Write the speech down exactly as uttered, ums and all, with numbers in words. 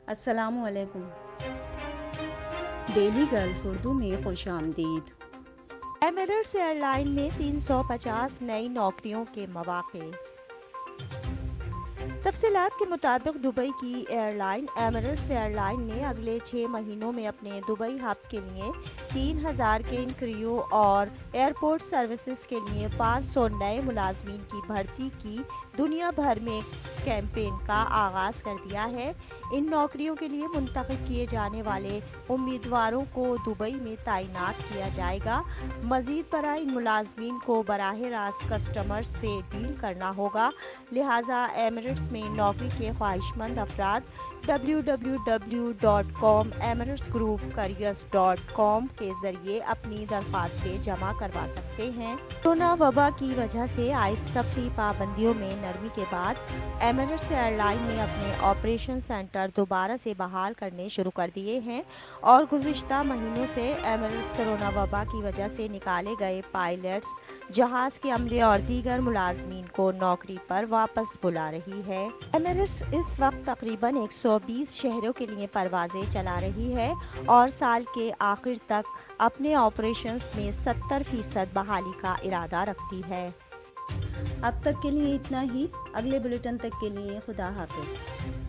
अस्सलामुअलैकुम। Daily gulf Urdu में खुशामदीद। Emirates airline में तीन सौ पचास नई नौकरियों के मौके। तफसीलात के मुताबिक दुबई की एयरलाइन एमिरेट्स एयरलाइन ने अगले छः महीनों में अपने दुबई हब के लिए तीन हज़ार के क्रू और एयरपोर्ट सर्विसेज के लिए पाँच सौ नए मुलाजमीन की भर्ती की दुनिया भर में कैंपेन का आगाज़ कर दिया है। इन नौकरियों के लिए मुंतखब किए जाने वाले उम्मीदवारों को दुबई में तैनात किया जाएगा। मज़ीद बरा इन मुलाजमीन को बराह रास्त कस्टमर से डील करना होगा, लिहाजा एमिरेट्स में नौकरी के ख्वाहिशमंद अफराद W W W dot com Emirates group careers dot com के जरिए अपनी दरख्वास्तें जमा करवा सकते हैं। कोरोना वबा की वजह से आयद सख्ती पाबंदियों में नरमी के बाद एमिरेट्स एयरलाइन ने अपने ऑपरेशन सेंटर दोबारा से बहाल करने शुरू कर दिए हैं और गुज़िश्ता महीनों से एमिरेट्स कोरोना वबा की वजह से निकाले गए पायलट्स, जहाज के अमले और दीगर मुलाजमीन को नौकरी पर वापस बुला रही है। एमिरेट्स इस वक्त तकरीबन एक सौ बीस शहरों के लिए परवाजें चला रही है और साल के आखिर तक अपने ऑपरेशंस में सत्तर फीसद बहाली का इरादा रखती है। अब तक के लिए इतना ही। अगले बुलेटिन तक के लिए खुदा हाफिज।